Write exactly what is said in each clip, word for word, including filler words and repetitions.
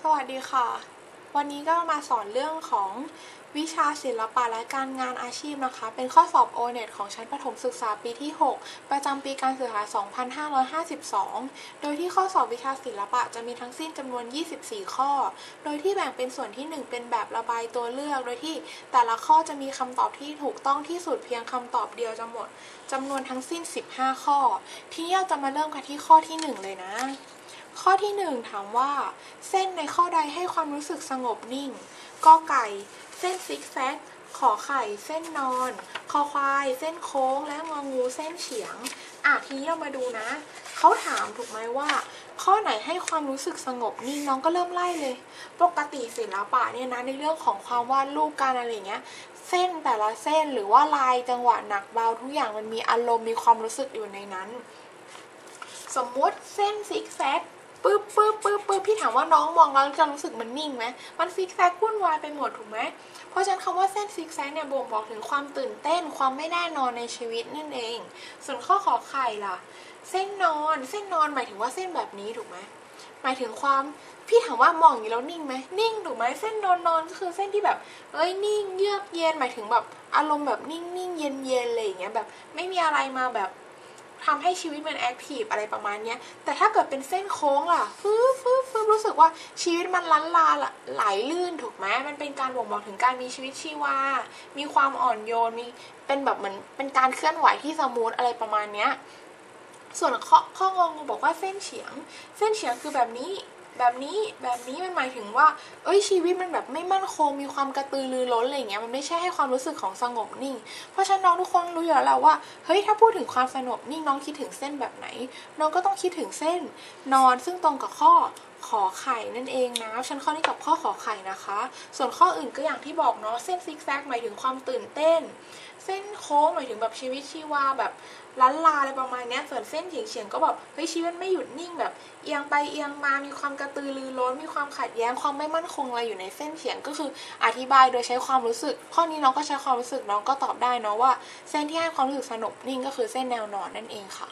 วัสดีค่ะวันนี้ก็มาสอนเรื่องของวิชาศิลปะและการงานอาชีพนะคะเป็นข้อสอบ โอ เน็ต ของชั้นประถมศึกษาปีที่หกประจำปีการศึกษา สองพันห้าร้อยห้าสิบสอง โดยที่ข้อสอบวิชาศิลปะจะมีทั้งสิ้นจำนวนยี่สิบสี่ข้อโดยที่แบ่งเป็นส่วนที่หนึ่งเป็นแบบระบายตัวเลือกโดยที่แต่ละข้อจะมีคำตอบที่ถูกต้องที่สุดเพียงคำตอบเดียวจะหมดจำนวนทั้งสิ้นสิบห้าข้อทีนี้เราจะมาเริ่มกันที่ข้อที่หนึ่งเลยนะข้อที่หนึ่งถามว่าเส้นในข้อใดให้ความรู้สึกสงบนิ่งกอไก่เส้นซิกแซกขอไข่เส้นนอนคอควายเส้นโค้งและงองูเส้นเฉียงอ่ะทีนี้เรามาดูนะเขาถามถูกไหมว่าข้อไหนให้ความรู้สึกสงบนิ่งน้องก็เริ่มไล่เลยปกติศิลปะเนี่ยนะในเรื่องของความวาดรูปการอะไรเงี้ยเส้นแต่ละเส้นหรือว่าลายจังหวะหนักเบาทุกอย่างมันมีอารมณ์มีความรู้สึกอยู่ในนั้นสมมุติเส้นซิกแซกปึ๊บปึ๊บปึ๊บปึ๊บพี่ถามว่าน้องมองแล้วจะรู้สึกมันนิ่งไหมมันซิกแซกวุ่นวายไปหมดถูกไหมเพราะฉะนั้นคำว่าเส้นซิกแซกเนี่ยบ่งบอกถึงความตื่นเต้นความไม่แน่นอนในชีวิตนั่นเองส่วนข้อขอไข่ล่ะเส้นนอนเส้นนอนหมายถึงว่าเส้นแบบนี้ถูกไหมหมายถึงความพี่ถามว่ามองอย่างนี้แล้วนิ่งไหมนิ่งถูกไหมเส้นนอนนอนก็คือเส้นที่แบบเอ้ยนิ่งเยือกเย็นหมายถึงแบบอารมณ์แบบนิ่งนิ่งเย็นเย็นอะไรอย่างเงี้ยแบบไม่มีอะไรมาแบบทำให้ชีวิตมันแอคทีฟอะไรประมาณนี้แต่ถ้าเกิดเป็นเส้นโค้งล่ะฟืบฟืบฟืบรู้สึกว่าชีวิตมันลันลาไหลลื่นถูกไหมมันเป็นการบ่งบอกถึงการมีชีวิตชีวามีความอ่อนโยนมีเป็นแบบเหมือนเป็นการเคลื่อนไหวที่สมูทอะไรประมาณนี้ส่วนข้อข้องงบอกว่าเส้นเฉียงเส้นเฉียงคือแบบนี้แบบนี้แบบนี้มันหมายถึงว่าเอ้ยชีวิตมันแบบไม่มั่นคงมีความกระตือรือร้นอะไรเงี้ยมันไม่ใช่ให้ความรู้สึกของสงบนิ่งเพราะฉะนั้นน้องทุกคนรู้อยู่แล้วว่าเฮ้ยถ้าพูดถึงความสงบนิ่งน้องคิดถึงเส้นแบบไหนน้องก็ต้องคิดถึงเส้นนอนซึ่งตรงกับข้อขอไข่นั่นเองนะฉันข้อนี้กับข้อขอไข่นะคะส่วนข้ออื่นก็อย่างที่บอกเนาะเส้นซิกแซกหมายถึงความตื่นเต้นเส้นโค้งหมายถึงแบบชีวิตชีวาแบบลันลาอะไรประมาณนี้ส่วนเส้นเฉียงเฉียงก็แบบเฮ้ยชีวิตไม่หยุดนิ่งแบบเอียงไปเอียงมามีความกระตือรือร้นมีความขัดแย้งความไม่มั่นคงอะไรอยู่ในเส้นเฉียงก็คืออธิบายโดยใช้ความรู้สึกข้อนี้น้องก็ใช้ความรู้สึกน้องก็ตอบได้เนาะว่าเส้นที่ให้ความรู้สึกสงบนิ่งก็คือเส้นแนวนอนนั่นเองค่ะ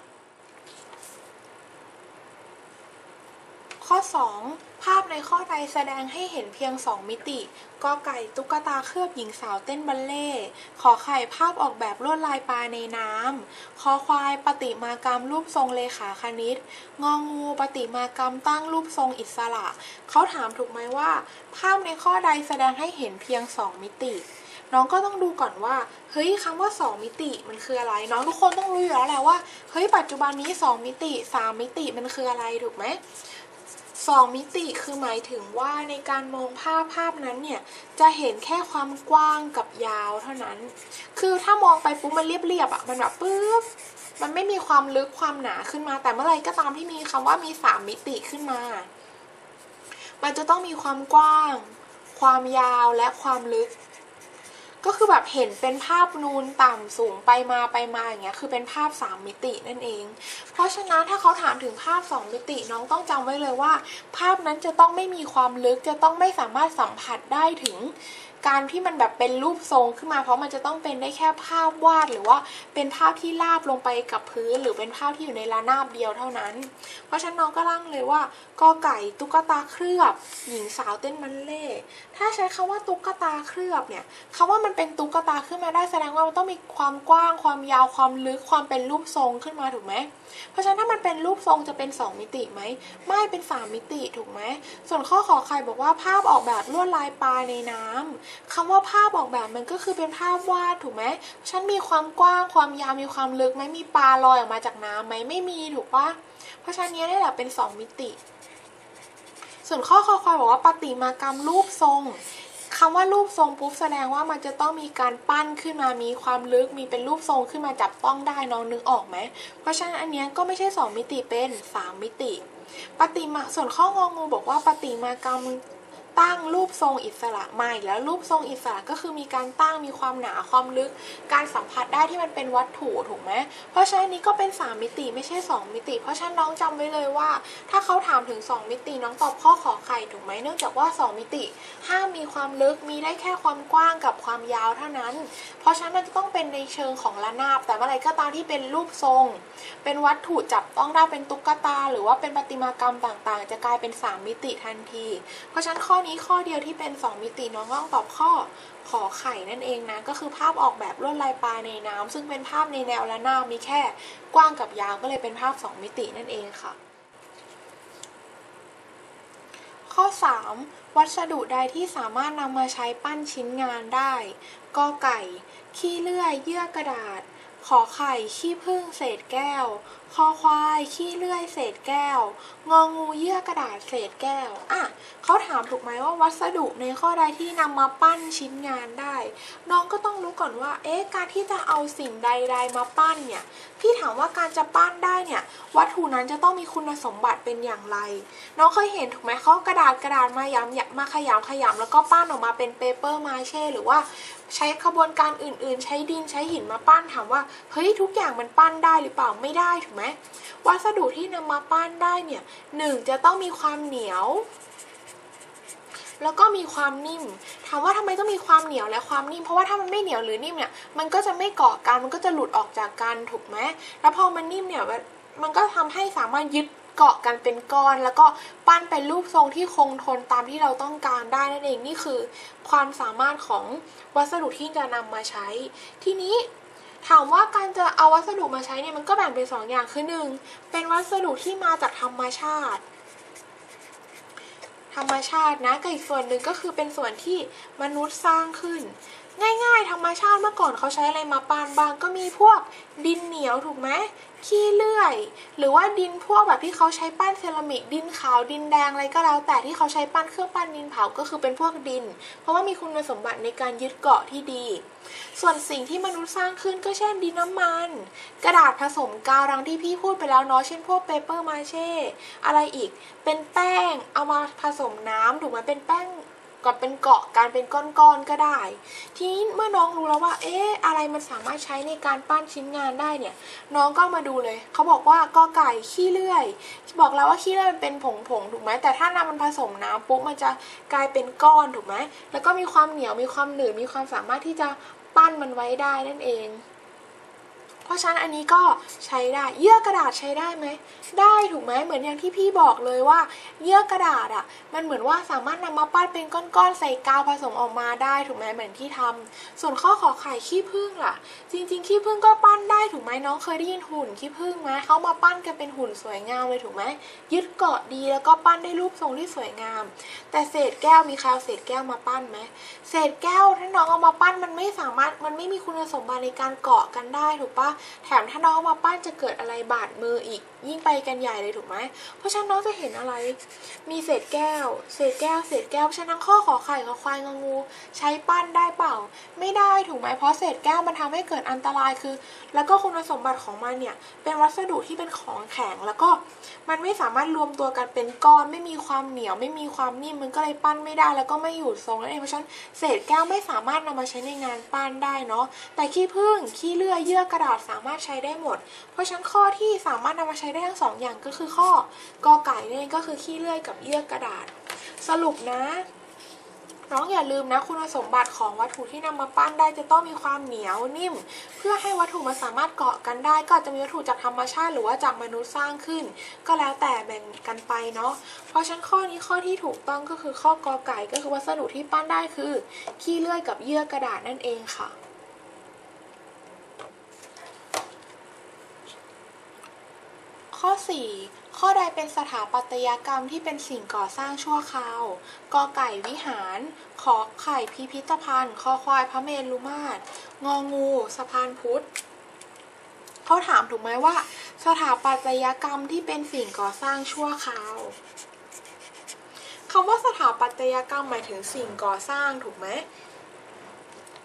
ข้อสองภาพในข้อใดแสดงให้เห็นเพียงสองมิติกอไก่ตุ๊กตาเคลือบหญิงสาวเต้นบัลเล่ขอไข่ภาพออกแบบลวดลายปลาในน้ำคอควายประติมากรรมรูปทรงเลขาคณิตงองูประติมากรรมตั้งรูปทรงอิสระเขาถามถูกไหมว่าภาพในข้อใดแสดงให้เห็นเพียงสองมิติน้องก็ต้องดูก่อนว่าเฮ้ยคำว่าสองมิติมันคืออะไรน้องทุกคนต้องรู้อยู่แล้วแหละว่าเฮ้ยปัจจุบันนี้สองมิติสามมิติมันคืออะไรถูกไหมสองมิติคือหมายถึงว่าในการมองภาพภาพนั้นเนี่ยจะเห็นแค่ความกว้างกับยาวเท่านั้นคือถ้ามองไปปุ๊บมันเรียบๆอ่ะมันแบบปึ๊บมันไม่มีความลึกความหนาขึ้นมาแต่เมื่อไรก็ตามที่มีคำว่ามีสามมิติขึ้นมามันจะต้องมีความกว้างความยาวและความลึกก็คือแบบเห็นเป็นภาพนูนต่ำสูงไปมาไปมาอย่างเงี้ยคือเป็นภาพสามมิตินั่นเองเพราะฉะนั้นถ้าเขาถามถึงภาพสองมิติน้องต้องจำไว้เลยว่าภาพนั้นจะต้องไม่มีความลึกจะต้องไม่สามารถสัมผัสได้ถึงการที่มันแบบเป็นรูปทรงขึ้นมาเพราะมันจะต้องเป็นได้แค่ภาพวาดหรือว่าเป็นภาพที่ราบลงไปกับพื้นหรือเป็นภาพที่อยู่ในระนาบเดียวเท่านั้นเพราะฉะนั้นน้องก็ร่างเลยว่ากอไก่ตุ๊กตาเคลือบหญิงสาวเต้นบัลเล่ถ้าใช้คำว่าตุ๊กตาเคลือบเนี่ยคำว่ามันเป็นตุ๊กตาขึ้นมาได้แสดงว่ามันต้องมีความกว้างความยาวความลึกความเป็นรูปทรงขึ้นมาถูกไหมเพราะฉะนั้นถ้ามันเป็นรูปทรงจะเป็นสองมิติไหมไม่เป็นสามมิติถูกไหมส่วนข้อขอไข่บอกว่าภาพออกแบบลวดลายปลาในน้ำคำว่าภาพออกแบบมันก็คือเป็นภาพวาดถูกไหมฉันมีความกว้างความยาวมีความลึกไหมมีปลาลอยออกมาจากน้ำไหมไม่มีถูกปะเพราะฉะนั้นนี้ได้แหละเป็นสองมิติส่วนข้อคอควายบอกว่าประติมากรรมรูปทรงคำว่ารูปทรงปุ๊บแสดงว่ามันจะต้องมีการปั้นขึ้นมามีความลึกมีเป็นรูปทรงขึ้นมาจับต้องได้น้องนึกออกไหมเพราะฉะนั้นอันนี้ก็ไม่ใช่สองมิติเป็นสามมิติประติมาส่วนข้ององูบอกว่าประติมากรรมตั้งรูปทรงอิสระใหม่แล้วรูปทรงอิสระก็คือมีการตั้งมีความหนาความลึกการสัมผัสได้ที่มันเป็นวัตถุถูกไหมเพราะฉะนั้นนี้ก็เป็นสามมิติไม่ใช่สองมิติเพราะฉะนั้นน้องจำไว้เลยว่าถ้าเขาถามถึงสองมิติน้องตอบข้อขอไข่ถูกไหมเนื่องจากว่าสองมิติห้ามมีความลึกมีได้แค่ความกว้างกับความยาวเท่านั้นเพราะฉะนั้นมันจะต้องเป็นในเชิงของระนาบแต่เมื่อไรก็ตามที่เป็นรูปทรงเป็นวัตถุจับต้องได้เป็นตุ๊กตาหรือว่าเป็นประติมากรรมต่างๆจะกลายเป็นสามมิติทันทีเพราะฉะนั้นข้อนี้ข้อเดียวที่เป็นสองมิติน้องต้องตอบข้อขอไข่นั่นเองนะก็คือภาพออกแบบลวดลายปลาในน้ำซึ่งเป็นภาพในแนวระนาบมีแค่กว้างกับยาวก็เลยเป็นภาพสองมิตินั่นเองค่ะข้อสามวัสดุใดที่สามารถนำมาใช้ปั้นชิ้นงานได้กอไก่ขี้เลื่อยเยื่อกระดาษขอไข่ขี้ผึ้งเศษแก้วคอควายขี้เลื่อยเศษแก้วงองูเยื่อกระดาษเศษแก้วอ่ะเขาถามถูกไหมว่าวัสดุในข้อใดที่นำมาปั้นชิ้นงานได้น้องก็ต้องรู้ก่อนว่าเอ๊ะการที่จะเอาสิ่งใดๆมาปั้นเนี่ยพี่ถามว่าการจะปั้นได้เนี่ยวัตถุนั้นจะต้องมีคุณสมบัติเป็นอย่างไรน้องเคยเห็นถูกไหมเขากระดาษกระดาษมาย้ำมาขยำขยำแล้วก็ปั้นออกมาเป็นเปเปอร์มาเช่หรือว่าใช้ขบวนการอื่นๆใช้ดินใช้หินมาปั้นถามว่าเฮ้ยทุกอย่างมันปั้นได้หรือเปล่าไม่ได้ถูกไหมวัสดุที่นำมาปั้นได้เนี่ยหนึ่งจะต้องมีความเหนียวแล้วก็มีความนิ่มถามว่าทำไมต้องมีความเหนียวและความนิ่มเพราะว่าถ้ามันไม่เหนียวหรือนิ่มเนี่ยมันก็จะไม่เกาะกันมันก็จะหลุดออกจากกันถูกไหมแล้วพอมันนิ่มเนี่ยมันก็ทำให้สามารถยึดเกาะกันเป็นก้อนแล้วก็ปั้นเป็นรูปทรงที่คงทนตามที่เราต้องการได้นั่นเองนี่คือความสามารถของวัสดุที่จะนำมาใช้ทีนี้ถามว่าการจะเอาวัสดุมาใช้เนี่ยมันก็แบ่งเป็นสองอย่างคือหนึ่งเป็นวัสดุที่มาจากธรรมชาติธรรมชาตินะกับอีกส่วนหนึ่งก็คือเป็นส่วนที่มนุษย์สร้างขึ้นง่ายๆธรรมชาติเมื่อก่อนเขาใช้อะไรมาปั้นบางก็มีพวกดินเหนียวถูกไหมขี้เลื่อยหรือว่าดินพวกแบบที่เขาใช้ปั้นเซรามิกดินขาวดินแดงอะไรก็แล้วแต่ที่เขาใช้ปั้นเครื่องปั้นดินเผาก็คือเป็นพวกดินเพราะว่ามีคุณสมบัติในการยึดเกาะที่ดีส่วนสิ่งที่มนุษย์สร้างขึ้นก็เช่นดินน้ำมันกระดาษผสมกาวดังที่พี่พูดไปแล้วเนาะเช่นพวกเปเปอร์มาเช่อะไรอีกเป็นแป้งเอามาผสมน้ำถูกไหมเป็นแป้งกับเป็นเกาะการเป็นก้อนๆก็ได้ทีนี้เมื่อน้องรู้แล้วว่าเอ๊ะอะไรมันสามารถใช้ในการปั้นชิ้นงานได้เนี่ยน้องก็มาดูเลยเขาบอกว่ากอไก่ขี้เลื่อยบอกแล้วว่าขี้เลื่อยมันเป็นผงๆถูกไหมแต่ถ้านำมันผสมน้ำปุ๊บมันจะกลายเป็นก้อนถูกไหมแล้วก็มีความเหนียวมีความหนืดมีความสามารถที่จะปั้นมันไว้ได้นั่นเองเพราะฉะนั้นอันนี้ก็ใช้ได้เยื่อกระดาษใช้ได้ไหมได้ถูกไหมเหมือนอย่างที่พี่บอกเลยว่าเยื่อกระดาษอ่ะมันเหมือนว่าสามารถนำมาปั้นเป็นก้อนๆใส่กาวผสมออกมาได้ถูกไหมเหมือนที่ทำส่วนข้อขอไข่ขี้ผึ้งล่ะจริงๆขี้ผึ้งก็ปั้นได้ถูกไหมน้องเคยได้ยินหุ่นขี้ผึ้งไหมเขามาปั้นกันเป็นหุ่นสวยงามเลยถูกไหมยึดเกาะดีแล้วก็ปั้นได้รูปทรงที่สวยงามแต่เศษแก้วมีใครเอาเศษแก้วมาปั้นไหมเศษแก้วถ้าน้องเอามาปั้นมันไม่สามารถมันไม่มีคุณสมบัติในการเกาะกันได้ถูกปะแถมถ้าน้องมาปั้นจะเกิดอะไรบาดมืออีกยิ่งไปกันใหญ่เลยถูกไหมเพราะฉะนั้นน้องจะเห็นอะไรมีเศษแก้วเศษแก้วเศษแก้วฉะนั้นข้อขอไข่ขอควายงองูใช้ปั้นได้เปล่าไม่ได้ถูกไหมเพราะเศษแก้วมันทำให้เกิดอันตรายคือแล้วก็คุณสมบัติของมันเนี่ยเป็นวัสดุที่เป็นของแข็งแล้วก็มันไม่สามารถรวมตัวกันเป็นก้อนไม่มีความเหนียวไม่มีความนิ่มมันก็เลยปั้นไม่ได้แล้วก็ไม่อยู่ทรงนั่นเองเพราะฉะนั้นเศษแก้วไม่สามารถนำมาใช้ในงานปั้นได้เนาะแต่ขี้ผึ้งขี้เลื่อยเยื่อกระดาษสามารถใช้ได้หมดเพราะฉะนั้นข้อที่สามารถนำมาใช้ได้ทั้งสองอย่างก็คือข้อกอไก่นี่ก็คือขี้เลื่อยกับเยื่อกระดาษสรุปนะน้องอย่าลืมนะคุณสมบัติของวัตถุที่นำมาปั้นได้จะต้องมีความเหนียวนิ่มเพื่อให้วัตถุมันสามารถเกาะกันได้ก็จะมีวัตถุจากธรรมชาติหรือว่าจากมนุษย์สร้างขึ้นก็แล้วแต่แบ่งกันไปเนาะเพราะฉะนั้นข้อนี้ข้อที่ถูกต้องก็คือข้อกอไก่ก็คือวัสดุที่ปั้นได้คือขี้เลื่อยกับเยื่อกระดาษนั่นเองค่ะข้อสี่ข้อใดเป็นสถาปัตยกรรมที่เป็นสิ่งก่อสร้างชั่วคราวกอไก่วิหารขอไข่พิพิธภัณฑ์คอควายพระเมรุมาตรงองูสะพานพุทธเขาถามถูกไหมว่าสถาปัตยกรรมที่เป็นสิ่งก่อสร้างชั่วคราวคำว่าสถาปัตยกรรมหมายถึงสิ่งก่อสร้างถูกไหม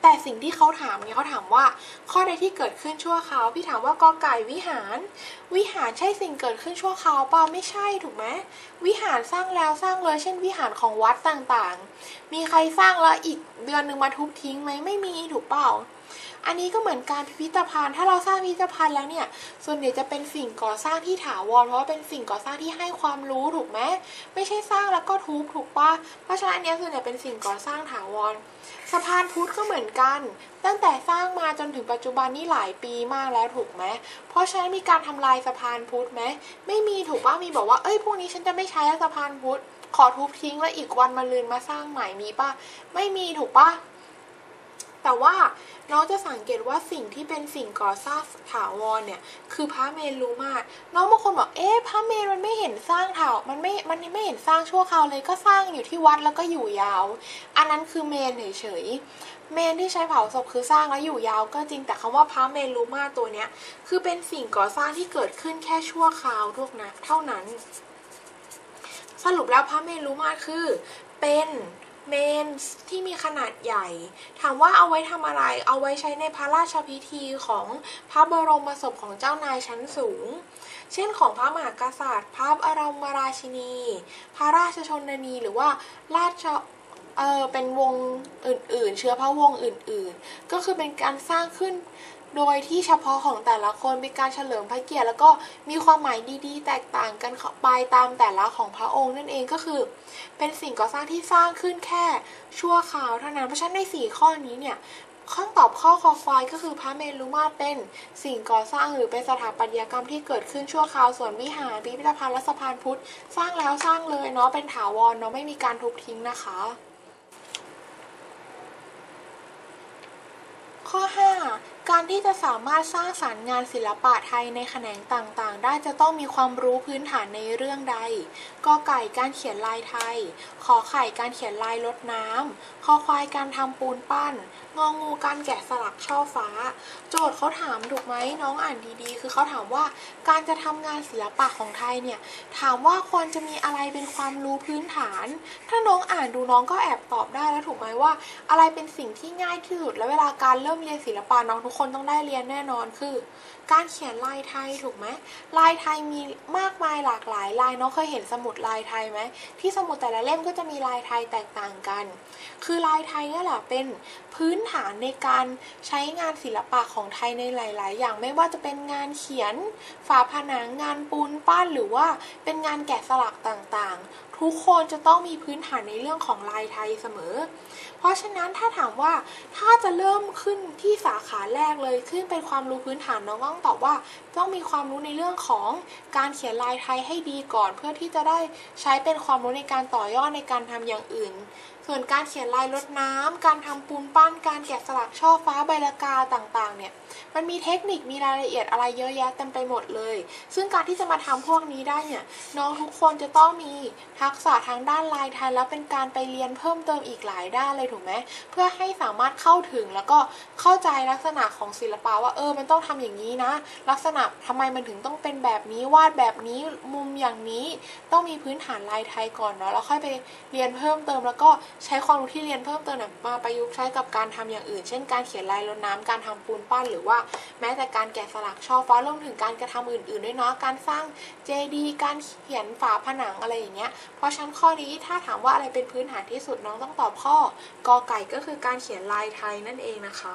แต่สิ่งที่เขาถามเนี่ยเขาถามว่าข้อใดที่เกิดขึ้นชั่วคราวพี่ถามว่ากอไก่วิหารวิหารใช่สิ่งเกิดขึ้นชั่วคราวเปล่าไม่ใช่ถูกไหมวิหารสร้างแล้วสร้างเลยเช่นวิหารของวัดต่างๆมีใครสร้างแล้วอีกเดือนหนึ่งมาทุบทิ้งไหมไม่มีถูกเปล่าอันนี้ก็เหมือนการพิพิธภัณฑ์ถ้าเราสร้างพิพิธภัณฑ์แล้วเนี่ยส่วนใหญ่จะเป็นสิ่งก่อสร้างที่ถาวรเพราะว่าเป็นสิ่งก่อสร้างที่ให้ความรู้ถูกไหมไม่ใช่สร้างแล้วก็ทุบถูกปะเพราะฉะนั้นอันนี้ส่วนใหญ่เป็นสิ่งก่อสร้างถาวรสะพานพุทธก็เหมือนกันตั้งแต่สร้างมาจนถึงปัจจุบันนี่หลายปีมากแล้วถูกไหมเพราะฉะนั้นมีการทำลายสะพานพุทธไหมไม่มีถูกปะมีบอกว่าเอ้ยพวกนี้ฉันจะไม่ใช้สะพานพุทธขอทุบทิ้งแล้วอีกวันมาลืนมาสร้างใหม่มีปะไม่มีถูกปะแต่ว่าน้องจะสังเกตว่าสิ่งที่เป็นสิ่งก่อสร้างถาวรเนี่ยคือพระเมรุมาตรน้องบางคนบอกเอ๊ะพระเมรุมันไม่เห็นสร้างถาวมันไม่มันไม่เห็นสร้างชั่วคราวเลยก็สร้างอยู่ที่วัดแล้วก็อยู่ยาวอันนั้นคือเมนเฉยๆเมนที่ใช้เผาศพคือสร้างแล้วอยู่ยาวก็จริงแต่คำว่าพระเมรุมาตรตัวเนี้ยคือเป็นสิ่งก่อสร้างที่เกิดขึ้นแค่ชั่วคราวทุกนะเท่านั้นสรุปแล้วพระเมรุมาตรคือเป็นเมนที่มีขนาดใหญ่ถามว่าเอาไว้ทำอะไรเอาไว้ใช้ในพระราชพิธีของพระบรมศพของเจ้านายชั้นสูงเช่นของพระมหากษัตริย์พระบรมราชินีพระราชชนนีหรือว่าราชเออเป็นวงอื่นๆเชื้อพระวงศ์อื่นๆก็คือเป็นการสร้างขึ้นโดยที่เฉพาะของแต่ละคนเป็นการเฉลิมพระเกียรติแล้วก็มีความหมายดีๆแตกต่างกันไปตามแต่ละของพระองค์นั่นเองก็คือเป็นสิ่งก่อสร้างที่สร้างขึ้นแค่ชั่วคราวเท่านั้นเพราะฉะนั้นในสี่ข้อนี้เนี่ยข้อตอบข้อคอควายก็คือพระเมรุมาตรเป็นสิ่งก่อสร้างหรือเป็นสถาปัตยกรรมที่เกิดขึ้นชั่วคราวส่วนวิหารพิพิธภัณฑ์และสะพานพุทธสร้างแล้วสร้างเลยเนาะเป็นถาวรเนาะไม่มีการทุบทิ้งนะคะข้อห้าการที่จะสามารถสร้างสรรค์งานศิลปะไทยในแขนงต่างๆได้จะต้องมีความรู้พื้นฐานในเรื่องใดกอไก่การเขียนลายไทยขอไข่การเขียนลายลดน้ำคอควายการทำปูนปั้นงองูการแกะสลักช่อฟ้าโจทย์เขาถามถูกไหมน้องอ่านดีๆคือเขาถามว่าการจะทำงานศิลปะของไทยเนี่ยถามว่าควรจะมีอะไรเป็นความรู้พื้นฐานถ้าน้องอ่านดูน้องก็แอบตอบได้แล้วถูกไหมว่าอะไรเป็นสิ่งที่ง่ายที่สุดและเวลาการเริ่มเรียนศิลปะน้องทุกคนต้องได้เรียนแน่นอนคือการเขียนลายไทยถูกไหมลายไทยมีมากมายหลากหลายลายน้องเคยเห็นสมุดลายไทยไหมที่สมุดแต่ละเล่มก็จะมีลายไทยแตกต่างกันคือลายไทยนี่แหละเป็นพื้นฐานในการใช้งานศิลปะของไทยในหลายๆอย่างไม่ว่าจะเป็นงานเขียนฝาผนังงานปูนปั้นหรือว่าเป็นงานแกะสลักต่างๆทุกคนจะต้องมีพื้นฐานในเรื่องของลายไทยเสมอเพราะฉะนั้นถ้าถามว่าถ้าจะเริ่มขึ้นที่สาขาแรกเลยขึ้นเป็นความรู้พื้นฐานน้องต้องตอบว่าต้องมีความรู้ในเรื่องของการเขียนลายไทยให้ดีก่อนเพื่อที่จะได้ใช้เป็นความรู้ในการต่อยอดในการทำอย่างอื่นส่วนการเขียนลายลดน้ำการทำปูนปั้นการแกะสลักช่อฟ้าใบละกาต่างๆเนี่ยมันมีเทคนิคมีรายละเอียดอะไรเยอะแยะเต็มไปหมดเลยซึ่งการที่จะมาทำพวกนี้ได้เนี่ยน้องทุกคนจะต้องมีทักษะทางด้านลายไทยแล้วเป็นการไปเรียนเพิ่มเติมอีกหลายด้านเลยถูกไหมเพื่อให้สามารถเข้าถึงแล้วก็เข้าใจลักษณะของศิลปะว่าเออมันต้องทำอย่างนี้นะลักษณะทำไมมันถึงต้องเป็นแบบนี้วาดแบบนี้มุมอย่างนี้ต้องมีพื้นฐานลายไทยก่อนเนาะแล้วค่อยไปเรียนเพิ่มเติมแล้วก็ใช้ความรู้ที่เรียนเพิ่มเติมมาประยุกต์ใช้กับการทำอย่างอื่นเช่นการเขียนลายลดน้ำการทำปูนปั้นหรือว่าแม้แต่การแกะสลักช่อฟ้ารวมถึงการกระทำอื่นๆด้วยเนาะการสร้างเจดีย์การเขียนฝาผนังอะไรอย่างเงี้ยเพราะฉะนั้นข้อนี้ถ้าถามว่าอะไรเป็นพื้นฐานที่สุดน้องต้องตอบข้อกอไก่ก็คือการเขียนลายไทยนั่นเองนะคะ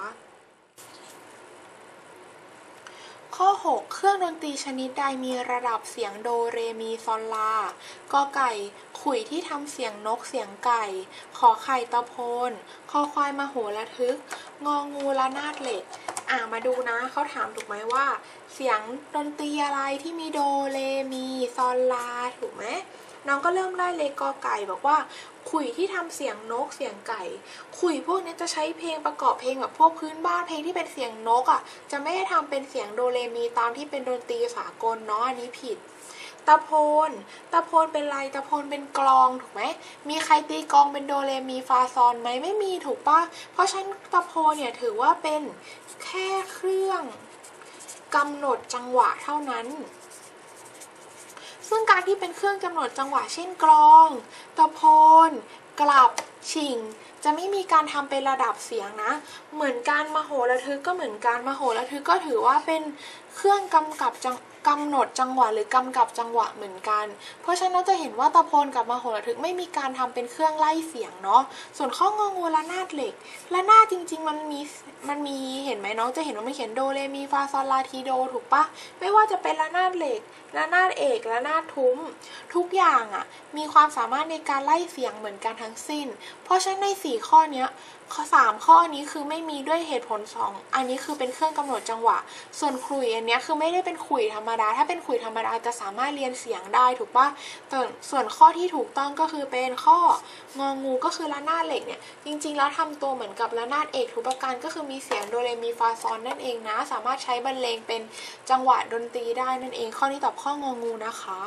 ข้อหกเครื่องดนตรีชนิดใดมีระดับเสียงโดเรมีซอลลากอไก่ขลุ่ยที่ทำเสียงนกเสียงไก่ขอไข่ตะโพนคอควายมโหระทึกงองูระนาดเหล็กอ่ามาดูนะเขาถามถูกไหมว่าเสียงดนตรีอะไรที่มีโดเรมีซอลลาถูกไหมน้องก็เริ่มได้เลยกอไก่บอกว่าขลุ่ยที่ทำเสียงนกเสียงไก่ขลุ่ยพวกนี้จะใช้เพลงประกอบเพลงแบบพวกพื้นบ้านเพลงที่เป็นเสียงนกอ่ะจะไม่ได้ทำเป็นเสียงโดเรมีตามที่เป็นดนตรีสากลเนาะอันนี้ผิดตะโพนตะโพนเป็นไรตะโพนเป็นกลองถูกไหมมีใครตีกลองเป็นโดเรมีฟาซอนไหมไม่มีถูกปะเพราะฉะนั้นตะโพนเนี่ยถือว่าเป็นแค่เครื่องกำหนดจังหวะเท่านั้นซึ่งการที่เป็นเครื่องกำหนดจังหวะเช่นกลองตะโพนกลับชิงจะไม่มีการทำเป็นระดับเสียงนะเหมือนการมโหระทึกก็เหมือนการมโหระทึกก็ถือว่าเป็นเครื่องกำกับจังกำหนดจังหวะหรือกำกับจังหวะเหมือนกันเพราะฉะนั้นเราจะเห็นว่าตะโพนกับมโหระทึกไม่มีการทำเป็นเครื่องไล่เสียงเนาะส่วนข้ององูระนาดเหล็กระนาดจริงๆมันมีมันมีเห็นไหมน้องจะเห็นว่ามันเขียนโดเรมีฟาซอลลาทีโดถูกปะไม่ว่าจะเป็นระนาดเหล็กระนาดเอกระนาดทุ้มทุกอย่างอ่ะมีความสามารถในการไล่เสียงเหมือนกันทั้งสิ้นเพราะฉะนั้นในสี่ข้อเนี้ยข้อสามข้อนี้คือไม่มีด้วยเหตุผลสองอันนี้คือเป็นเครื่องกำหนดจังหวะส่วนขลุ่ยอันนี้คือไม่ได้เป็นขลุ่ยธรรมดาถ้าเป็นขลุ่ยธรรมดาจะสามารถเรียนเสียงได้ถูกปะส่วนส่วนข้อที่ถูกต้องก็คือเป็นข้ององูก็คือระนาดเหล็กเนี่ยจริงๆแล้วทำตัวเหมือนกับระนาดเอกทุกประการก็คือมีเสียงโดเรมีฟาซอนนั่นเองนะสามารถใช้บรรเลงเป็นจังหวะดนตรีได้นั่นเองข้อนี้ตอบข้ององูนะคะ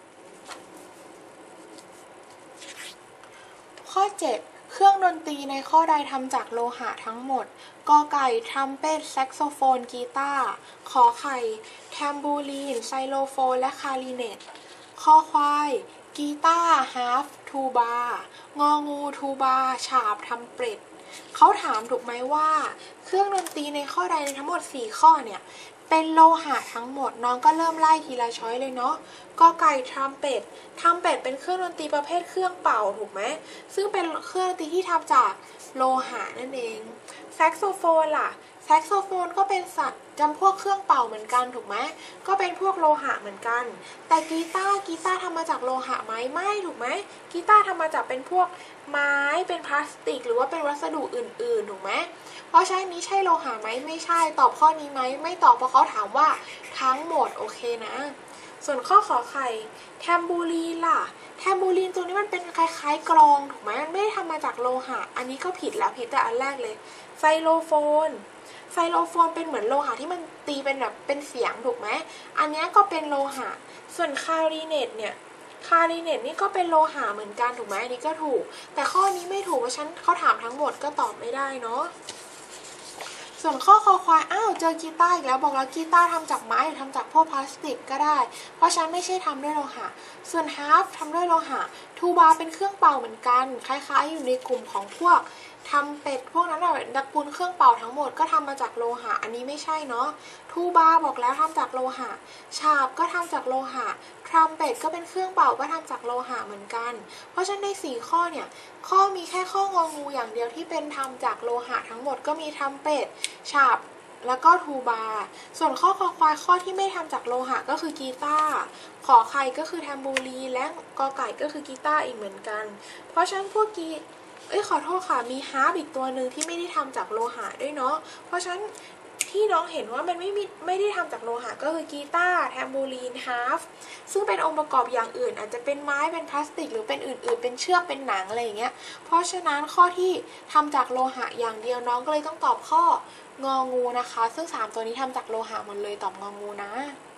ข้อเจ็ดเครื่องดนตรีในข้อใดทำจากโลหะทั้งหมดกอไก่ทรัมเป็ตแซกโซโฟนกีตาร์ขอไข่แทมบูรีนไซโลโฟนและคลาริเนตคอควายกีตาร์ฮาร์ฟทูบางองูทูบาฉาบทำเป็ดเขาถามถูกไหมว่าเครื่องดนตรีในข้อใดในทั้งหมดสี่ข้อเนี่ยเป็นโลหะทั้งหมดน้องก็เริ่มไล่ทีละช้อยเลยเนาะกอไก่ทรัมเป็ตทรัมเป็ตเป็นเครื่องดนตรีประเภทเครื่องเป่าถูกไหมซึ่งเป็นเครื่องดนตรีที่ทำจากโลหะนั่นเองแซกโซโฟนล่ะแซกโซโฟนก็เป็นสัตว์จำพวกเครื่องเป่าเหมือนกันถูกไหมก็เป็นพวกโลหะเหมือนกันแต่กีตาร์กีตาร์ทำมาจากโลหะไหมไม่ถูกไหมกีตาร์ทำมาจากเป็นพวกไม้เป็นพลาสติกหรือว่าเป็นวัสดุอื่นๆถูกไหมเพราะใช่นี้ใช่โลหะไหมไม่ใช่ตอบข้อนี้ไหมไม่ตอบเพราะเขาถามว่าทั้งหมดโอเคนะส่วนข้อขอไข่แทมบูรีนล่ะแทมบูรีนตัวนี้มันเป็นคล้ายๆกลองถูกไหมมันไม่ได้ทำมาจากโลหะอันนี้ก็ผิดแล้วผิดแต่อันแรกเลยไซโลโฟนไซโลโฟนเป็นเหมือนโลหะที่มันตีเป็นแบบเป็นเสียงถูกไหมอันนี้ก็เป็นโลหะส่วนคลาริเนตเนี่ยคลาริเนตนี่ก็เป็นโลหะเหมือนกันถูกไหมอันนี้ก็ถูกแต่ข้อนี้ไม่ถูกเพราะฉะนั้นเขาถามทั้งหมดก็ตอบไม่ได้เนาะส่วนข้อคอควายอ้าวเจอกีตาร์อีกแล้วบอกแล้วกีตาร์ทำจากไม้หรือทำจากพวกพลาสติกก็ได้เพราะฉะนั้นไม่ใช่ทำด้วยโลหะส่วนฮาร์ฟทำด้วยโลหะทูบาเป็นเครื่องเป่าเหมือนกันคล้ายๆอยู่ในกลุ่มของพวกทำเป็ดพวกนั้นอะตระกูลเครื่องเป่าทั้งหมดก็ทำมาจากโลหะอันนี้ไม่ใช่เนาะทูบาบอกแล้วทำจากโลหะฉาบก็ทำจากโลหะทรัมเป็ตก็เป็นเครื่องเป่าก็ทำจากโลหะเหมือนกันเพราะฉะนั้นในสี่ข้อเนี่ยข้อมีแค่ข้ององูอย่างเดียวที่เป็นทำจากโลหะทั้งหมดก็มีทรัมเป็ตฉาบแล้วก็ทูบาส่วนข้อคอควายข้อที่ไม่ทำจากโลหะก็คือกีตาร์ขอไข่ก็คือแทมบูรีและกอไก่ก็คือกีตาร์อีกเหมือนกันเพราะฉะนั้นพวกกีเอ้ยขอโทษค่ะมีฮาร์ปอีกตัวหนึ่งที่ไม่ได้ทำจากโลหะด้วยเนาะเพราะฉะนั้นที่น้องเห็นว่ามันไม่มีไม่ได้ทำจากโลหะก็คือกีตาร์แทมบูรีนฮาร์ฟซึ่งเป็นองค์ประกอบอย่างอื่นอาจจะเป็นไม้เป็นพลาสติกหรือเป็นอื่นๆเป็นเชือกเป็นหนังอะไรอย่างเงี้ยเพราะฉะนั้นข้อที่ทำจากโลหะอย่างเดียวน้องก็เลยต้องตอบข้ององูนะคะซึ่งสามตัวนี้ทำจากโลหะหมดเลยตอบงองูนะ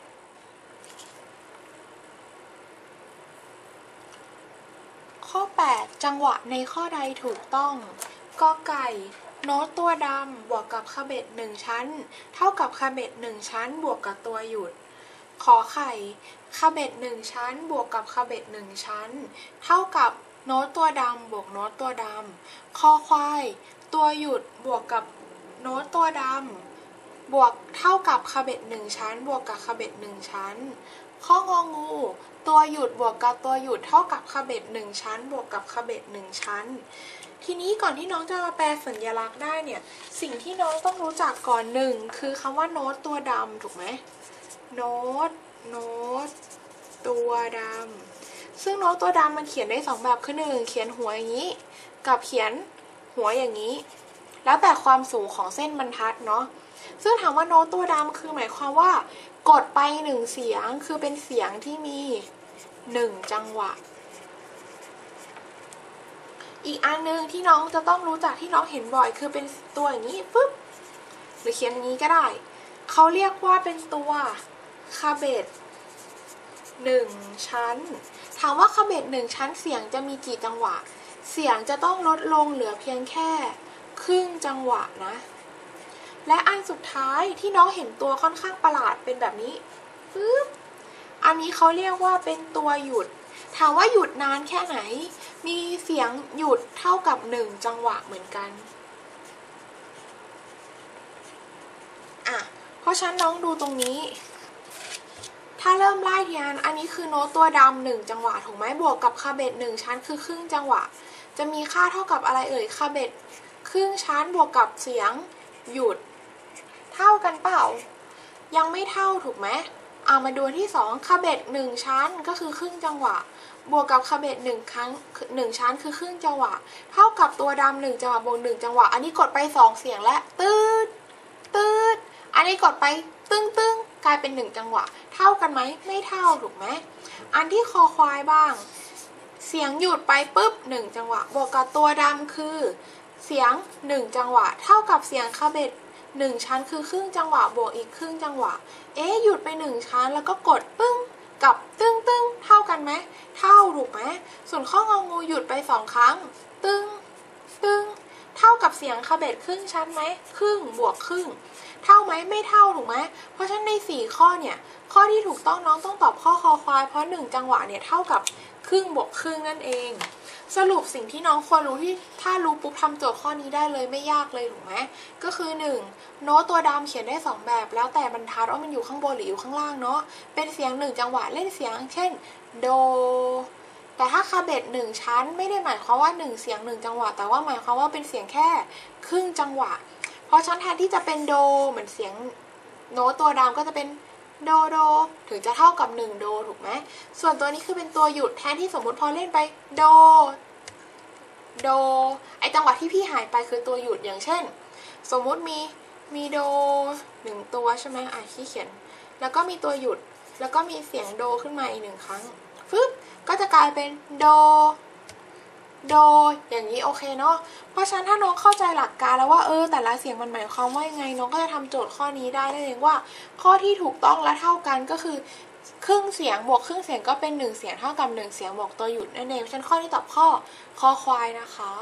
ข้อแปดจังหวะในข้อใดถูกต้องกอไก่โน้ตตัวดำบวกกับคาเบ็ดหนึ่งชั้นเท่ากับคาเบ็ดหนึ่งชั้นบวกกับตัวหยุดขอไข่คาเบ็ดหนึ่งชั้นบวกกับคาเบ็ดหนึ่งชั้นเท่ากับโน้ตตัวดำบวกโน้ตตัวดำคอควายตัวหยุดบวกกับโน้ตตัวดำบวกเท่ากับคาเบ็ดหนึ่งชั้นบวกกับคาเบ็ดหนึ่งชั้นข้ององูตัวหยุดบวกกับตัวหยุดเท่ากับคาเบ็ดหนึ่งชั้นบวกกับคาเบ็ดหนึ่งชั้นทีนี้ก่อนที่น้องจะมาแปลสัญลักษณ์ได้เนี่ยสิ่งที่น้องต้องรู้จักก่อนหนึ่งคือคำว่าโน้ตตัวดำถูกไหมโน้ตโน้ตตัวดำซึ่งโน้ตตัวดำมันเขียนได้สองแบบคือหนึ่งเขียนหัวอย่างนี้กับเขียนหัวอย่างนี้แล้วแต่ความสูงของเส้นบรรทัดเนาะซึ่งถามว่าโน้ตตัวดำคือหมายความว่ากดไปหนึ่งเสียงคือเป็นเสียงที่มีหนึ่งจังหวะอีกอันนึงที่น้องจะต้องรู้จักที่น้องเห็นบ่อยคือเป็นตัวอย่างนี้ปึ๊บหรือเขียนอย่างนี้ก็ได้เขาเรียกว่าเป็นตัวคาเบ็ดหนึ่งชั้นถามว่าคาเบ็ดหนึ่งชั้นเสียงจะมีกี่จังหวะเสียงจะต้องลดลงเหลือเพียงแค่ครึ่งจังหวะนะและอันสุดท้ายที่น้องเห็นตัวค่อนข้างประหลาดเป็นแบบนี้ปึ๊บอันนี้เขาเรียกว่าเป็นตัวหยุดถามว่าหยุดนานแค่ไหนมีเสียงหยุดเท่ากับหนึ่งจังหวะเหมือนกันอ่ะเพราะฉะนั้นน้องดูตรงนี้ถ้าเริ่มไล่ทีนั้นอันนี้คือโน้ตตัวดำหนึ่งจังหวะถูกไหมบวกกับคาเบตหนึ่งชั้นคือครึ่งจังหวะจะมีค่าเท่ากับอะไรเอ่ยคาเบตครึ่งชั้นบวกกับเสียงหยุดเท่ากันเปล่ายังไม่เท่าถูกไหมเอามาดูที่สองคาเบตหนึ่งชั้นก็คือครึ่งจังหวะบวกกับคาเบตหนึ่งครั้งหนึ่งชั้นคือครึ่งจังหวะเท่ากับตัวดำหนึ่งจังหวะบวกหนึ่งจังหวะอันนี้กดไปสองเสียงและตืดตืดอันนี้กดไปตึ้งตึ้งกลายเป็นหนึ่งจังหวะเท่ากันไหมไม่เท่าถูกไหมอันที่คอควายบ้างเสียงหยุดไปปุ๊บหนึ่งจังหวะบวกกับตัวดำคือเสียงหนึ่งจังหวะเท่ากับเสียงคาเบตหนึ่งชั้นคือครึ่งจังหวะบวกอีกครึ่งจังหวะเอ๊ะหยุดไปหนึ่งชั้นแล้วก็กดปึ้งกับตึ้งตึ้งเท่ากันไหมเท่าถูกไหมส่วนข้ององูหยุดไปสองครั้งตึ้งตึ้งเท่ากับเสียงคาเบตครึ่งชั้นไหมครึ่งบวกครึ่งเท่าไหมไม่เท่าถูกไหมเพราะฉะนั้นในสี่ข้อเนี่ยข้อที่ถูกต้องน้องต้องตอบข้อคอควายเพราะหนึ่งจังหวะเนี่ยเท่ากับครึ่งบวกครึ่งนั่นเองสรุปสิ่งที่น้องควรรู้ที่ถ้ารู้ปุ๊บทำโจทย์ข้อนี้ได้เลยไม่ยากเลยถูกไหมก็คือหนึ่งโน้ตตัวดำเขียนได้สองแบบแล้วแต่บรรทัดว่ามันอยู่ข้างบนหรืออยู่ข้างล่างเนาะเป็นเสียงหนึ่งจังหวะเล่นเสียงเช่นโดแต่ถ้าคาเบตหนึ่งชั้นไม่ได้หมายความว่าหนึ่งเสียงหนึ่งจังหวะแต่ว่าหมายความว่าเป็นเสียงแค่ครึ่งจังหวะเพราะฉะนั้นแทนที่จะเป็นโดเหมือนเสียงโน้ตตัวดำก็จะเป็นโดโดถึงจะเท่ากับหนึ่งโดถูกไหมส่วนตัวนี้คือเป็นตัวหยุดแทนที่สมมติพอเล่นไปโดโดไอจังหวะที่พี่หายไปคือตัวหยุดอย่างเช่นสมมุติมีมีโดหนึ่งตัวใช่ไหมอ่ะที่เขียนแล้วก็มีตัวหยุดแล้วก็มีเสียงโดขึ้นมาอีกหนึ่งครั้งฟึบก็จะกลายเป็นโดโดอย่างนี้โอเคเนาะเพราะฉะนั้นถ้าน้องเข้าใจหลักการแล้วว่าเออแต่ละเสียงมันหมายความว่ายังไงน้องก็จะทำโจทย์ข้อนี้ได้นั่นเองว่าข้อที่ถูกต้องและเท่ากันก็คือครึ่งเสียงบวกครึ่งเสียงก็เป็นหนึ่งเสียงเท่ากับหนึ่งเสียงบวกตัวหยุดนั่นเองฉันข้อที่ตอบข้อคอควายนะคะ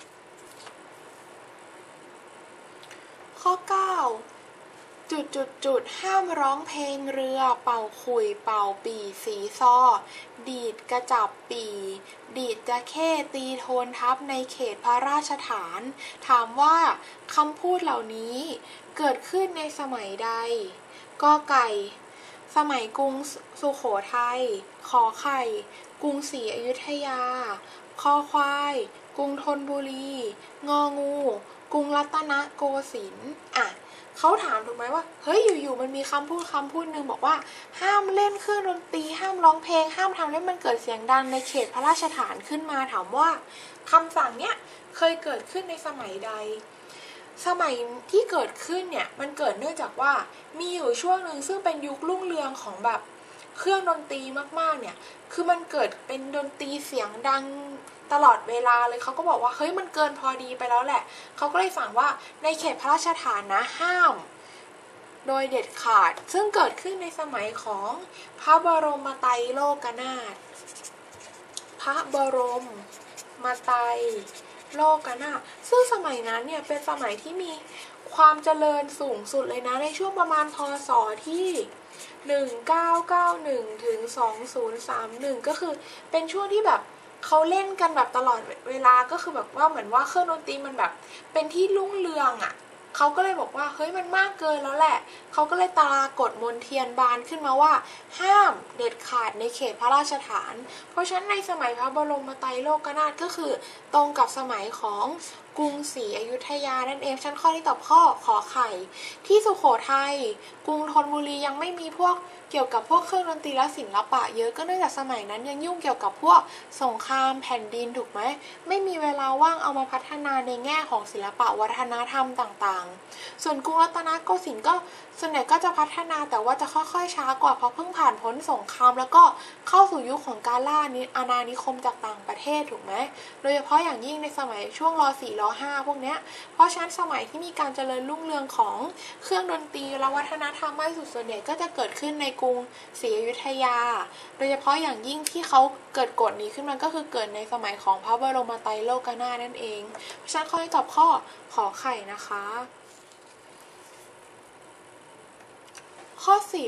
ข้อเก้าจุดจุดจุดห้ามร้องเพลงเรือเป่าขุยเป่าปีสีซอดีดกระจับปีดีดจะเข้ตีโทนทับในเขตพระราชฐานถามว่าคำพูดเหล่านี้เกิดขึ้นในสมัยใดกอไก่สมัยกรุงสุโขทัยขอไข่กรุงศรีอยุธยาคอควายกรุงธนบุรีงองูกรุงรัตนโกสินทร์อ่ะเขาถามถูกไหมว่าเฮ้ยอยู่ๆมันมีคำพูดคำพูดหนึ่งบอกว่าห้ามเล่นเครื่องดนตรีห้ามร้องเพลงห้ามทำให้มันเกิดเสียงดังในเขตพระราชฐานขึ้นมาถามว่าคำสั่งเนี้ยเคยเกิดขึ้นในสมัยใดสมัยที่เกิดขึ้นเนี่ยมันเกิดเนื่องจากว่ามีอยู่ช่วงหนึ่งซึ่งเป็นยุครุ่งเรืองของแบบเครื่องดนตรีมากๆเนี่ยคือมันเกิดเป็นดนตรีเสียงดังตลอดเวลาเลยเขาก็บอกว่าเฮ้ยมันเกินพอดีไปแล้วแหละเขาก็เลยสั่งว่าในเขตพระราชฐานนะห้ามโดยเด็ดขาดซึ่งเกิดขึ้นในสมัยของพระบรมไตรโลกนาถพระบรมไตรโลกนาถซึ่งสมัยนั้นเนี่ยเป็นสมัยที่มีความเจริญสูงสุดเลยนะในช่วงประมาณพ.ศ.ที่หนึ่งพันเก้าร้อยเก้าสิบเอ็ดถึงสองพันสามสิบเอ็ดก็คือเป็นช่วงที่แบบเขาเล่นกันแบบตลอดเวลาก็คือแบบว่าเหมือนว่าเครื่องดนตรีมันแบบเป็นที่รุ่งเรืองอ่ะเขาก็เลยบอกว่าเฮ้ยมันมากเกินแล้วแหละเขาก็เลยตรากฎมนเทียนบานขึ้นมาว่าห้ามเด็ดขาดในเขตพระราชฐานเพราะฉะนั้นในสมัยพระบรมไตรโลกนาถก็คือตรงกับสมัยของกรุงศรีอยุธยานั่นเองชั้นข้อที่ตอบข้อขอไข่ที่สุโขทัยกรุงธนบุรียังไม่มีพวกเกี่ยวกับพวกเครื่องดนตรีและศิลปะเยอะก็เนื่องจากสมัยนั้นยังยุ่งเกี่ยวกับพวกสงครามแผ่นดินถูกไหมไม่มีเวลาว่างเอามาพัฒนาในแง่ของศิลปะวัฒนธรรมต่างๆส่วนกรุงรัตนโกสินทร์ก็ส่วนใหญ่ก็จะพัฒนาแต่ว่าจะค่อยๆช้ากว่าเพราะเพิ่งผ่านพ้นสงครามแล้วก็เข้าสู่ยุคของการล่าอาณานิคมจากต่างประเทศถูกไหมโดยเฉพาะอย่างยิ่งในสมัยช่วงร.สี่ ร.ห้า พวกเนี้ยเพราะฉะนั้นสมัยที่มีการเจริญรุ่งเรืองของเครื่องดนตรีและวัฒนธรรมมากที่สุดส่วนใหญ่ก็จะเกิดขึ้นในกรุงศรีอยุธยาโดยเฉพาะอย่างยิ่งที่เขาเกิดกฎนี้ขึ้นมาก็คือเกิดในสมัยของพระบรมไตรโลกนาถนั่นเองเพราะฉะนั้นข้อที่ตอบข้อขอไข่นะคะข้อสิบ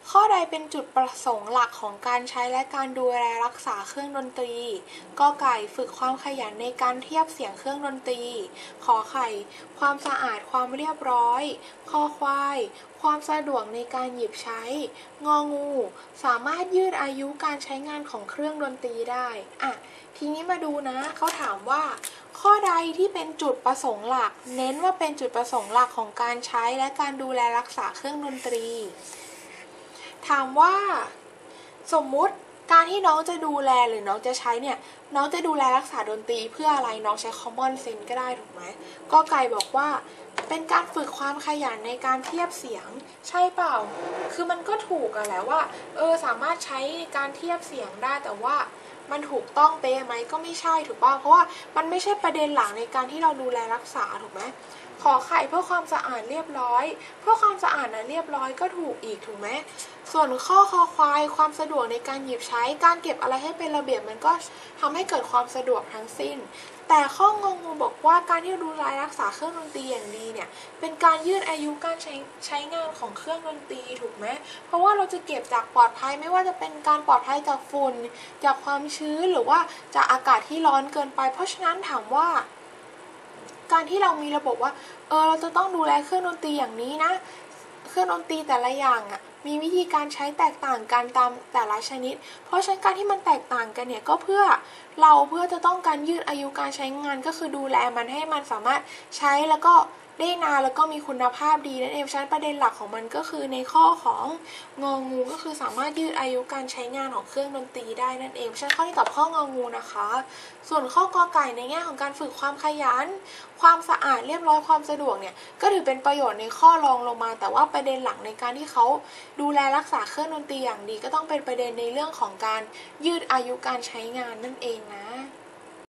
ข้อใดเป็นจุดประสงค์หลักของการใช้และการดูแลรักษาเครื่องดนตรีกอไก่ฝึกความขยันในการเทียบเสียงเครื่องดนตรีขอไข่ความสะอาดความเรียบร้อยคอควายความสะดวกในการหยิบใช้งองูสามารถยืดอายุการใช้งานของเครื่องดนตรีได้อ่ะทีนี้มาดูนะเขาถามว่าข้อใดที่เป็นจุดประสงค์หลักเน้นว่าเป็นจุดประสงค์หลักของการใช้และการดูแลรักษาเครื่องดนตรีถามว่าสมมุติการที่น้องจะดูแลหรือน้องจะใช้เนี่ยน้องจะดูแลรักษาดนตรีเพื่ออะไรน้องใช้ common sense ก็ได้ถูกไหมกอไก่บอกว่าเป็นการฝึกความขยันในการเทียบเสียงใช่เปล่าคือมันก็ถูกอะแหละว่าเออสามารถใช้ในการเทียบเสียงได้แต่ว่ามันถูกต้องเป๊ะไหมก็ไม่ใช่ถูกป่ะเพราะว่ามันไม่ใช่ประเด็นหลักในการที่เราดูแลรักษาถูกไหมขอไข่เพื่อความสะอาดเรียบร้อยเพื่อความสะอาดนะเรียบร้อยก็ถูกอีกถูกไหมส่วนข้อคอควายความสะดวกในการหยิบใช้การเก็บอะไรให้เป็นระเบียบมันก็ทำให้เกิดความสะดวกทั้งสิ้นแต่ข้องงงูบอกว่าการที่ดูแลรักษาเครื่องดนตรีอย่างดีเนี่ยเป็นการยืดอายุการใช้ใช้งานของเครื่องดนตรีถูกไหมเพราะว่าเราจะเก็บจากปลอดภัยไม่ว่าจะเป็นการปลอดภัยจากฝุ่นจากความชื้นหรือว่าจากอากาศที่ร้อนเกินไปเพราะฉะนั้นถามว่าการที่เรามีระบบว่าเออเราจะต้องดูแลเครื่องดนตรีอย่างนี้นะเครื่องดนตรีแต่ละอย่างอ่ะมีวิธีการใช้แตกต่างกันตามแต่ละชนิดเพราะฉะนั้นการที่มันแตกต่างกันเนี่ยก็เพื่อเราเพื่อจะต้องการยืดอายุการใช้งานก็คือดูแลมันให้มันสามารถใช้แล้วก็ได้นานแล้วก็มีคุณภาพดีนั่นเองฉะนั้นประเด็นหลักของมันก็คือในข้อของงองูก็คือสามารถยืดอายุการใช้งานของเครื่องดนตรีได้นั่นเองฉะนั้นข้อที่ตอบข้ององูนะคะส่วนข้อกอไก่ในแง่ของการฝึกความขยันความสะอาดเรียบร้อยความสะดวกเนี่ยก็ถือเป็นประโยชน์ในข้อรองลงมาแต่ว่าประเด็นหลักในการที่เขาดูแลรักษาเครื่องดนตรีอย่างดีก็ต้องเป็นประเด็นในเรื่องของการยืดอายุการใช้งานนั่นเองนะ